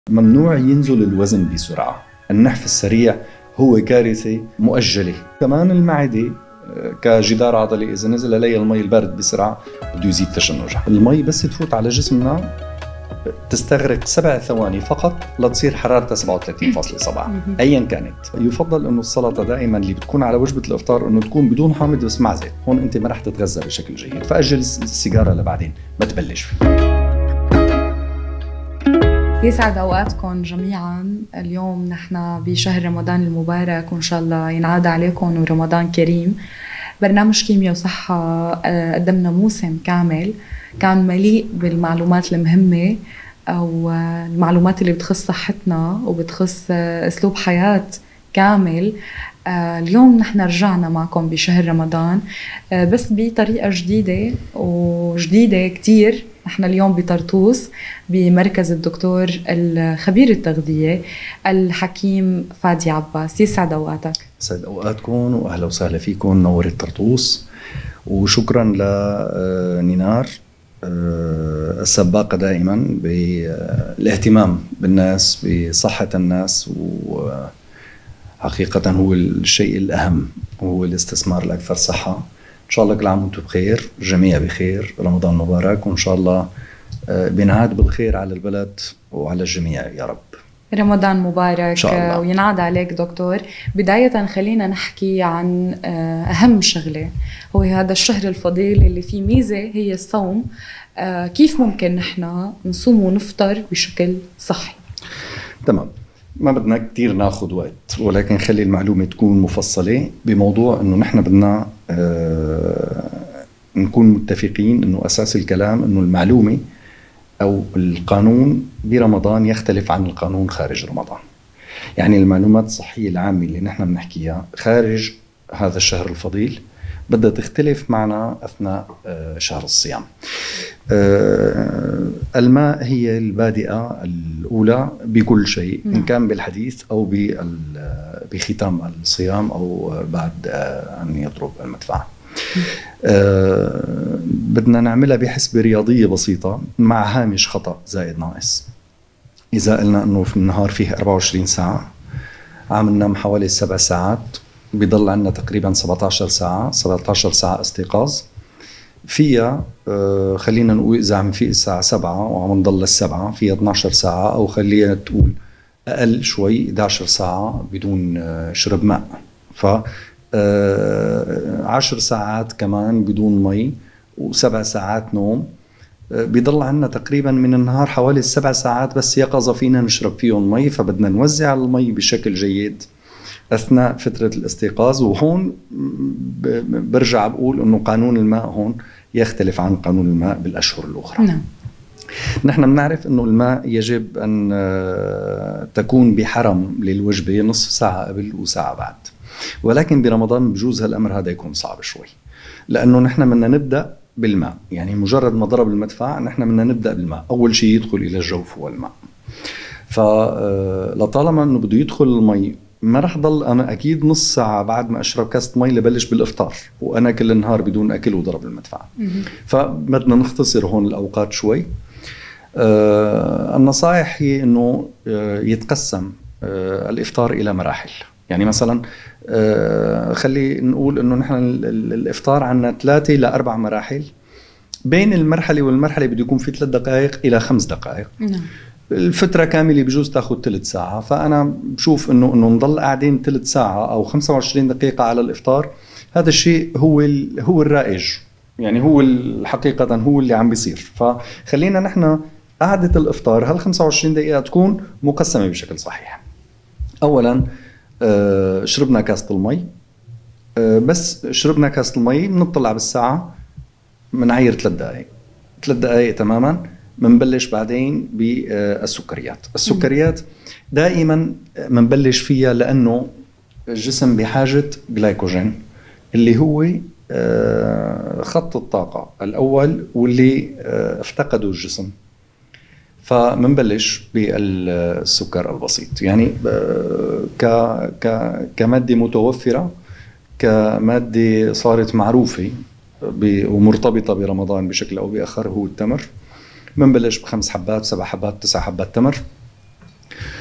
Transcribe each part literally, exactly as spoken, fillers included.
ممنوع ينزل الوزن بسرعة. النحف السريع هو كارثة مؤجلة. كمان المعدة كجدار عضلي إذا نزل علي المي البارد بسرعة بده يزيد تشنجها. المي بس تفوت على جسمنا تستغرق سبع ثواني فقط لتصير حرارتها سبعة وثلاثين فاصلة سبعة ايا كانت. يفضل انه السلطه دائما اللي بتكون على وجبه الافطار انه تكون بدون حامض بس مع زيت، هون انت ما رح تتغذى بشكل جيد، فاجل السيجاره لبعدين ما تبلش فيه. يسعد اوقاتكم جميعا. اليوم نحن بشهر رمضان المبارك وان شاء الله ينعاد عليكم ورمضان كريم. برنامج كيمياء وصحه قدمنا موسم كامل كان مليء بالمعلومات المهمة أو المعلومات اللي بتخص صحتنا وبتخص أسلوب حياة كامل. اليوم نحن رجعنا معكم بشهر رمضان بس بطريقة جديدة وجديدة كتير. نحن اليوم بطرطوس بمركز الدكتور الخبير التغذية الحكيم فادي عباس. يسعد أوقاتك. يسعد أوقاتكم وأهلا وسهلا فيكم، نورت طرطوس. وشكرا لنينار السباقة دائما بالاهتمام بالناس بصحة الناس، وحقيقة هو الشيء الأهم، هو الاستثمار الأكثر صحة. إن شاء الله كل عام وانتم بخير، الجميع بخير، رمضان مبارك، وإن شاء الله بينعاد بالخير على البلد وعلى الجميع يا رب. رمضان مبارك وينعاد عليك دكتور. بداية خلينا نحكي عن أهم شغلة، هو هذا الشهر الفضيل اللي فيه ميزة هي الصوم. كيف ممكن نحن نصوم ونفطر بشكل صحي؟ تمام، ما بدنا كتير ناخد وقت، ولكن خلي المعلومة تكون مفصلة بموضوع انه نحن بدنا نكون متفقين انه اساس الكلام انه المعلومة أو القانون برمضان يختلف عن القانون خارج رمضان. يعني المعلومات الصحية العامة اللي نحن بنحكيها خارج هذا الشهر الفضيل بدها تختلف معنا أثناء شهر الصيام. الماء هي البادئة الأولى بكل شيء، إن كان بالحديث أو بختام الصيام أو بعد أن يضرب المدفع. أه بدنا نعملها بحسبة رياضية بسيطة مع هامش خطأ زائد ناقص. إذا قلنا أنه في النهار فيه أربعة وعشرين ساعة، عم ننام حوالي سبع ساعات، بيضل عنا تقريبا سبعة عشر ساعة، سبعة عشر ساعة استيقاظ فيها. أه خلينا نقول إذا عم في الساعة سبعة وعم نضل السبعة فيها اثنتي عشرة ساعة، أو خلينا تقول أقل شوي إحدى عشرة ساعة بدون شرب ماء. ف آه عشر ساعات كمان بدون مي وسبع ساعات نوم. آه بيضل عنا تقريبا من النهار حوالي السبع ساعات بس يقظة فينا نشرب فيهم مي، فبدنا نوزع المي بشكل جيد أثناء فترة الاستيقاظ. وهون برجع بقول أنه قانون الماء هون يختلف عن قانون الماء بالأشهر الأخرى. نعم. نحن بنعرف أنه الماء يجب أن آه تكون بحرم للوجبة نصف ساعة قبل وساعة بعد، ولكن برمضان بجوز هالأمر هذا يكون صعب شوي، لأنه نحن بدنا نبدأ بالماء. يعني مجرد ما ضرب المدفع نحن بدنا نبدأ بالماء، أول شيء يدخل إلى الجوف هو الماء. فلطالما أنه بده يدخل المي ما رح ضل أنا أكيد نص ساعة بعد ما أشرب كاسة مي لبلش بالإفطار وأنا كل النهار بدون أكل وضرب المدفع. فبدنا نختصر هون الأوقات شوي. آه النصائح هي أنه آه يتقسم آه الإفطار إلى مراحل. يعني مثلا آه خلي نقول انه نحن الافطار عندنا ثلاثة الى اربع مراحل، بين المرحله والمرحله بده يكون في ثلاث دقائق الى خمس دقائق. نعم. الفتره كامله بجوز تاخذ ثلث ساعه، فانا بشوف انه انه نضل قاعدين ثلث ساعه او خمسة وعشرين دقيقه على الافطار. هذا الشيء هو هو الرائج، يعني هو حقيقه هو اللي عم بيصير. فخلينا نحن قعده الافطار هال خمسة وعشرين دقيقه تكون مقسمه بشكل صحيح. اولا آه شربنا كاسة المي، آه بس شربنا كاسة المي بنطلع بالساعة منعير ثلاث دقائق ثلاث دقائق تماما. منبلش بعدين بالسكريات. السكريات دائما منبلش فيها لأنه الجسم بحاجة جلايكوجين اللي هو آه خط الطاقة الأول واللي آه افتقده الجسم، فمنبلش بالسكر البسيط. يعني ك ك كمادة متوفرة، كمادة صارت معروفة ومرتبطة برمضان بشكل أو بآخر، هو التمر. منبلش بخمس حبات سبع حبات تسع حبات تمر.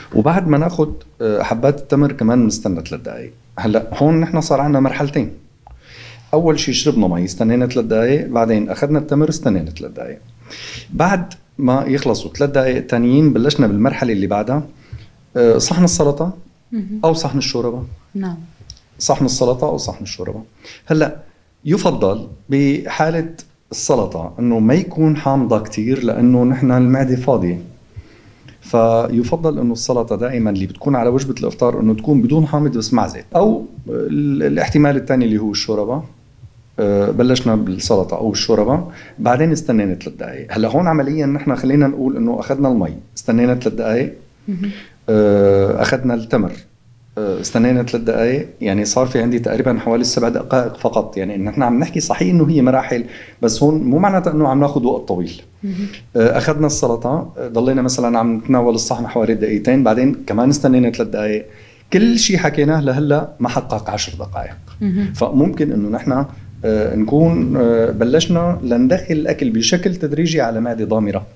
وبعد ما ناخد حبات التمر كمان نستنى ثلاث دقائق. هلا هون نحن صار عندنا مرحلتين. اول شيء شربنا مي استنينا ثلاث دقائق، بعدين اخذنا التمر استنينا ثلاث دقائق. بعد ما يخلصوا ثلاث دقائق تانيين بلشنا بالمرحله اللي بعدها، صحن السلطه او صحن الشوربه. نعم، صحن السلطه او صحن الشوربه. هلا يفضل بحاله السلطه انه ما يكون حامضه كتير، لانه نحن المعده فاضيه، فيفضل انه السلطه دائما اللي بتكون على وجبه الافطار انه تكون بدون حامض بس مع زيت. او الاحتمال الثاني اللي هو الشوربه، بلشنا بالسلطه او الشوربه بعدين استنينا ثلاث دقائق. هلا هون عمليا نحن خلينا نقول انه اخذنا المي استنينا ثلاث دقائق، اخذنا التمر استنينا ثلاث دقائق، يعني صار في عندي تقريبا حوالي سبع دقائق فقط. يعني نحن عم نحكي صحيح انه هي مراحل، بس هون مو معناتها انه عم ناخذ وقت طويل. اخذنا السلطه ضلينا مثلا عم نتناول الصحن حوالي دقيقتين، بعدين كمان استنينا ثلاث دقائق. كل شيء حكيناه لهلا ما حقق عشر دقائق. فممكن انه نحن نكون بلشنا لندخل الاكل بشكل تدريجي على معده ضامره.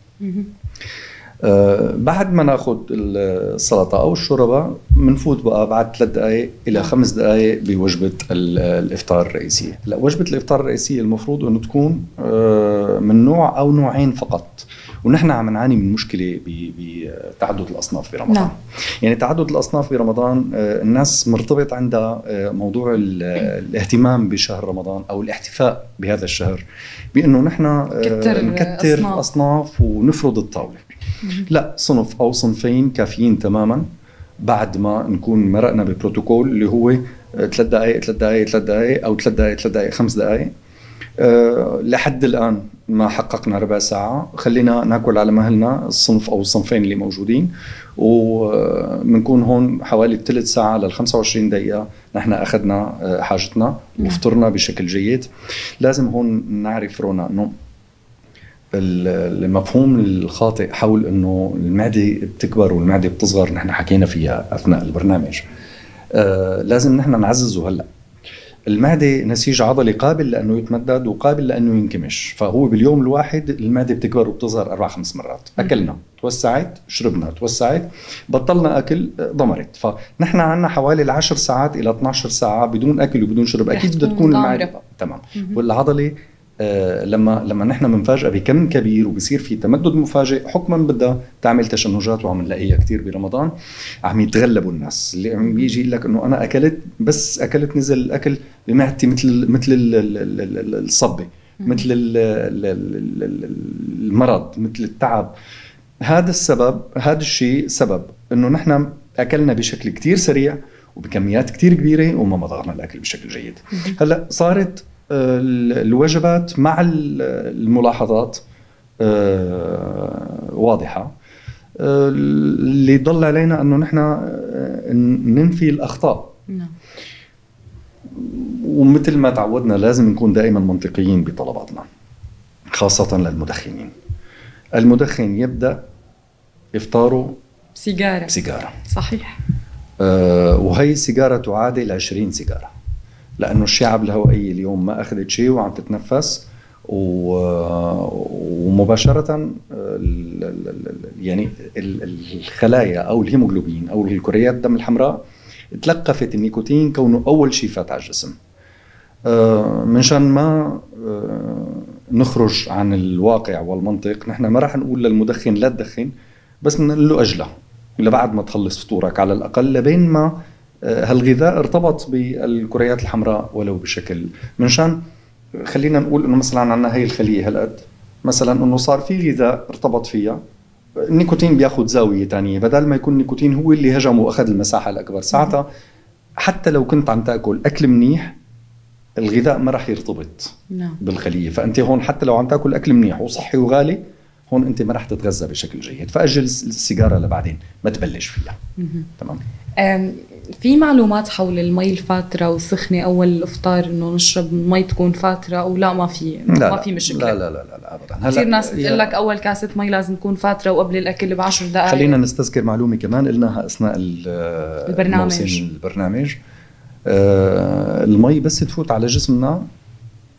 أه بعد ما ناخذ السلطه او الشوربه بنفوت بقى بعد ثلاث دقائق الى خمس دقائق بوجبه الافطار الرئيسيه. لا، وجبه الافطار الرئيسيه المفروض انه تكون أه من نوع او نوعين فقط، ونحن عم نعاني من مشكله بتعدد الاصناف برمضان. نعم. يعني تعدد الاصناف برمضان أه الناس مرتبط عندها أه موضوع الاهتمام بشهر رمضان او الاحتفاء بهذا الشهر بانه نحن أه نكتر أصناف. اصناف ونفرض الطاوله. لا، صنف أو صنفين كافيين تماما بعد ما نكون مرقنا ببروتوكول اللي هو ثلاث دقائق ثلاث دقائق ثلاث دقائق أو ثلاث دقائق ثلاث دقائق خمس دقائق. أه لحد الآن ما حققنا ربع ساعة، خلينا ناكل على مهلنا الصنف أو الصنفين اللي موجودين، ومنكون هون حوالي ثلث ساعة لل خمسة وعشرين دقيقة نحن أخذنا حاجتنا وفطرنا بشكل جيد. لازم هون نعرف رونا أنه المفهوم الخاطئ حول انه المعده بتكبر والمعده بتصغر نحن حكينا فيها اثناء البرنامج. آه لازم نحن نعززه. هلا المعده نسيج عضلي قابل لانه يتمدد وقابل لانه ينكمش، فهو باليوم الواحد المعده بتكبر وبتصغر اربع خمس مرات. اكلنا توسعت، شربنا توسعت، بطلنا اكل ضمرت. فنحن عندنا حوالي العشر ساعات الى اثني عشر ساعه بدون اكل وبدون شرب، اكيد بدها تكون المعده تمام. والعضله آه لما لما نحن بنفاجئ بكم كبير وبصير في تمدد مفاجئ حكما بدها تعمل تشنجات، وعم نلاقيها كثير برمضان. عم يتغلبوا الناس اللي عم بيجي يقول لك انه انا اكلت بس اكلت نزل الاكل بمعدتي مثل مثل الصبه، مثل المرض، مثل التعب. هذا السبب، هذا الشيء سبب انه نحن اكلنا بشكل كثير سريع وبكميات كثير كبيره وما مضغنا الاكل بشكل جيد. هلا صارت الوجبات مع الملاحظات واضحة. اللي ضل علينا أنه نحن ننفي الأخطاء. ومثل ما تعودنا لازم نكون دائما منطقيين بطلباتنا، خاصة للمدخنين. المدخن يبدأ إفطاره سيجارة سيجارة صحيح. وهي السيجارة تعادل عشرين سيجارة، لأنه الشعب الهوائية اليوم ما أخذت شيء وعم تتنفس، ومباشرة يعني الخلايا أو الهيموغلوبين أو الكريات الدم الحمراء تلقفت النيكوتين كونه أول شيء فات على الجسم. منشان ما نخرج عن الواقع والمنطق، نحن ما راح نقول للمدخن لا تدخن، بس نقول له أجله لبعد ما تخلص فطورك على الأقل، لبين ما هالغذاء ارتبط بالكريات الحمراء ولو بشكل. منشان خلينا نقول انه مثلا عندنا هي الخليه هالقد، مثلا انه صار في غذاء ارتبط فيها، النيكوتين بياخذ زاويه ثانيه، بدل ما يكون النيكوتين هو اللي هجم واخذ المساحه الاكبر، ساعتها حتى لو كنت عم تاكل اكل منيح الغذاء ما راح يرتبط نعم. بالخليه. فانت هون حتى لو عم تاكل اكل منيح وصحي وغالي، هون انت ما راح تتغذى بشكل جيد. فاجل السيجاره لبعدين، ما تبلش فيها. تمام. في معلومات حول المي الفاترة والسخنة أول الإفطار إنه نشرب مي تكون فاترة أو لا؟ ما في لا ما في مشكلة. لا لا لا لا, لا أبدا. كثير ناس بتقول لك أول كاسة مي لازم تكون فاترة وقبل الأكل بعشر دقائق. خلينا نستذكر معلومة كمان قلناها أثناء البرنامج. البرنامج آه المي بس تفوت على جسمنا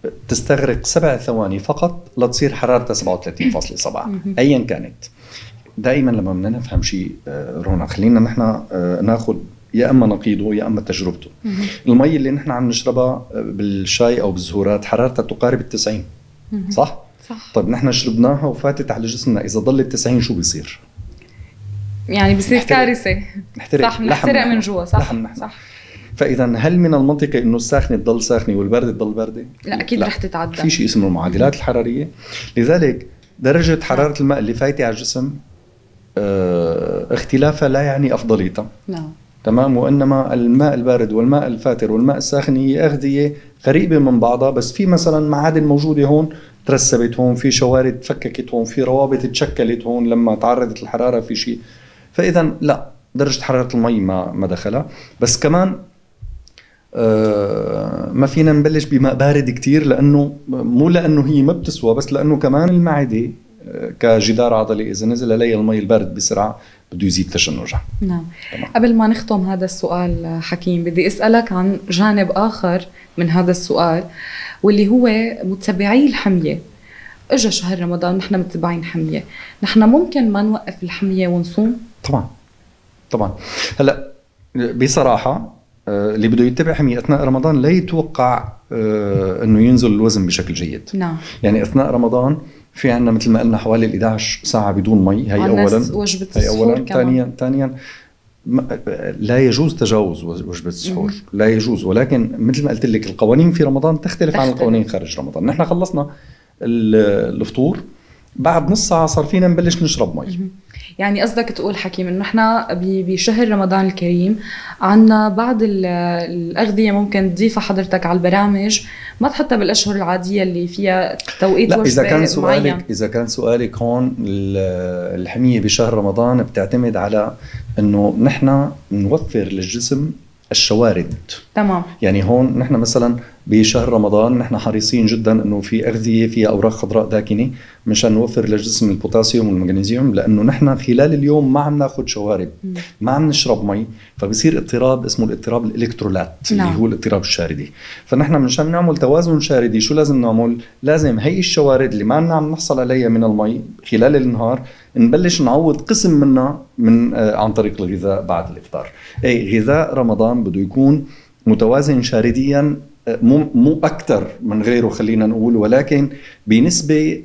تستغرق سبع ثواني فقط لتصير حرارتها سبعة وثلاثين فاصلة سبعة أيا كانت. دائما لما بدنا نفهم شيء رونا خلينا نحن ناخذ يا اما نقيضه يا اما تجربته. المي اللي نحن عم نشربها بالشاي او بالزهورات حرارتها تقارب التسعين، صح؟ صح. طيب نحن شربناها وفاتت على جسمنا، اذا ضلت تسعين شو بيصير؟ يعني بصير كارثه. نحترق. صح، بنحترق من جوا. صح صح. فاذا هل من المنطقي انه الساخنه تضل ساخنه والبارده تضل بارده؟ لا اكيد رح تتعدى. في شيء اسمه المعادلات الحراريه، لذلك درجه حراره الماء اللي فايته على الجسم اه اختلافها لا يعني افضليتها. نعم. تمام. وانما الماء البارد والماء الفاتر والماء الساخن هي اغذيه قريبه من بعضها، بس في مثلا معادن موجوده هون ترسبت هون، في شوارد تفككت هون، في روابط تشكلت هون لما تعرضت الحراره في شيء. فاذا لا، درجه حراره المي ما ما دخلها. بس كمان آه ما فينا نبلش بماء بارد كتير، لانه مو لانه هي ما بتسوى، بس لانه كمان المعده آه كجدار عضلي اذا نزل عليها المي البارد بسرعه بده يزيد تشنجها. نعم. قبل ما نختم هذا السؤال حكيم، بدي اسالك عن جانب اخر من هذا السؤال، واللي هو متبعي الحميه. اجى شهر رمضان نحن متبعين حميه، نحن ممكن ما نوقف الحميه ونصوم؟ طبعا طبعا. هلا بصراحه اللي بده يتبع حميه اثناء رمضان لا يتوقع انه ينزل الوزن بشكل جيد. نعم. يعني اثناء رمضان في عندنا مثل ما قلنا حوالي إحدى عشر ساعه بدون مي، هي اولا. وجبه هي السحور اولا. ثانيا ثانيا لا يجوز تجاوز وجبه السحور، لا يجوز. ولكن مثل ما قلت لك القوانين في رمضان تختلف, تختلف عن القوانين خارج رمضان. نحن خلصنا الفطور بعد نص ساعه صار فينا نبلش نشرب مي. يعني قصدك تقول حكيم انه احنا بشهر رمضان الكريم عنا بعض الاغذيه ممكن تضيفها حضرتك على البرامج ما تحطها بالاشهر العاديه اللي فيها توقيت وجبه اذا كان سؤالك معين. اذا كان سؤالك هون الحميه بشهر رمضان بتعتمد على انه نحن نوفر للجسم الشوارد. تمام. يعني هون نحن مثلا بشهر رمضان نحن حريصين جدا انه في اغذيه فيها اوراق خضراء داكنه مشان نوفر للجسم البوتاسيوم والمغنيسيوم، لانه نحن خلال اليوم ما عم ناخذ شوارد، ما عم نشرب مي، فبصير اضطراب اسمه الاضطراب الالكترولات. نعم. اللي هو الاضطراب الشاردي. فنحن مشان نعمل توازن شاردي شو لازم نعمل؟ لازم هي الشوارد اللي ما عم نحصل عليها من المي خلال النهار نبلش نعوض قسم منها من آه عن طريق الغذاء بعد الافطار. اي غذاء رمضان بده يكون متوازن شارديا، مو مو اكثر من غيره خلينا نقول، ولكن بنسبه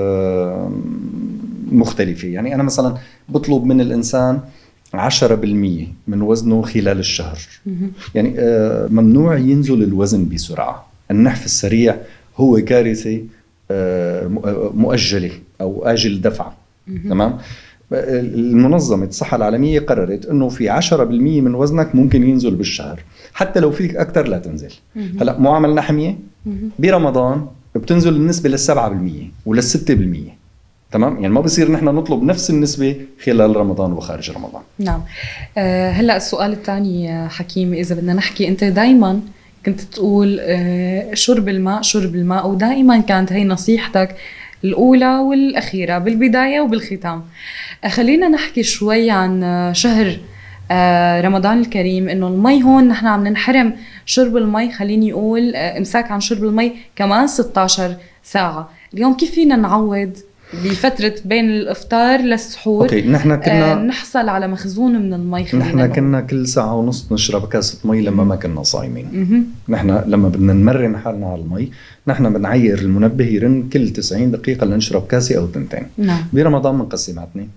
آه مختلفه. يعني انا مثلا بطلب من الانسان عشرة بالمية من وزنه خلال الشهر. يعني آه ممنوع ينزل الوزن بسرعه. النحف السريع هو كارثه آه مؤجله او اجل دفعه. تمام. المنظمة الصحة العالمية قررت انه في عشرة بالمية من وزنك ممكن ينزل بالشهر، حتى لو فيك اكثر لا تنزل. هلا مو عملنا حمية برمضان بتنزل النسبة للسبعة بالمية وللستة بالمية. تمام. يعني ما بصير نحن نطلب نفس النسبة خلال رمضان وخارج رمضان. نعم. أه هلا السؤال الثاني حكيم، اذا بدنا نحكي، انت دايما كنت تقول أه شرب الماء شرب الماء، ودائما كانت هي نصيحتك الأولى والأخيرة بالبداية وبالختام. خلينا نحكي شوي عن شهر رمضان الكريم، إنه المي هون نحن عم ننحرم شرب المي، خليني أقول إمساك عن شرب المي كمان ستة عشر ساعة. اليوم كيف فينا نعوض بفترة بين الإفطار للسحور أوكي. نحن كنا نحصل على مخزون من المي؟ نحن كنا كل ساعة ونص نشرب كاسة مي لما ما كنا صايمين. نحن لما بدنا نمرن حالنا على المي نحن بنعير المنبه يرن كل تسعين دقيقة لنشرب كاسة أو تنتين. نعم. برمضان بنقسم على اثنين،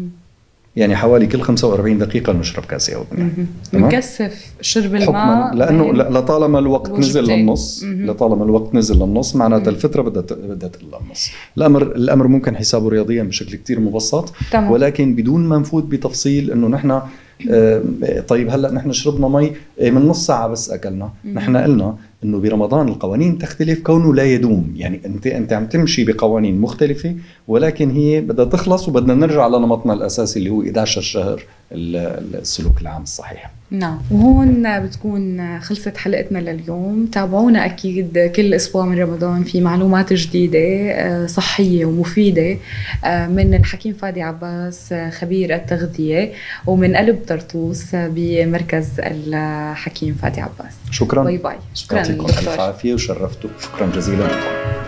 يعني حوالي كل خمسة وأربعين دقيقة نشرب كاسة أو اثنين. نكثف شرب الماء لأنه لطالما الوقت نزل للنص، لطالما الوقت نزل للنص معناتها الفترة بدها بدها تقل للنص. الأمر الأمر ممكن حسابه رياضيا بشكل كتير مبسط. تمام. ولكن بدون ما نفوت بتفصيل إنه نحن آه طيب هلا نحن شربنا مي من نص ساعة بس أكلنا. نحن قلنا إنه برمضان القوانين تختلف كونه لا يدوم. يعني أنت أنت عم تمشي بقوانين مختلفة، ولكن هي بدها تخلص وبدنا نرجع لنمطنا الأساسي اللي هو إحدى عشر شهر السلوك العام الصحيح. نعم. وهون بتكون خلصت حلقتنا لليوم. تابعونا أكيد كل أسبوع من رمضان في معلومات جديدة صحية ومفيدة من الحكيم فادي عباس خبير التغذية، ومن قلب طرطوس بمركز الحكيم فادي عباس. شكرا. باي باي. شكرا لكم. الف عافية وشرفتوا. شكرا جزيلا لكم.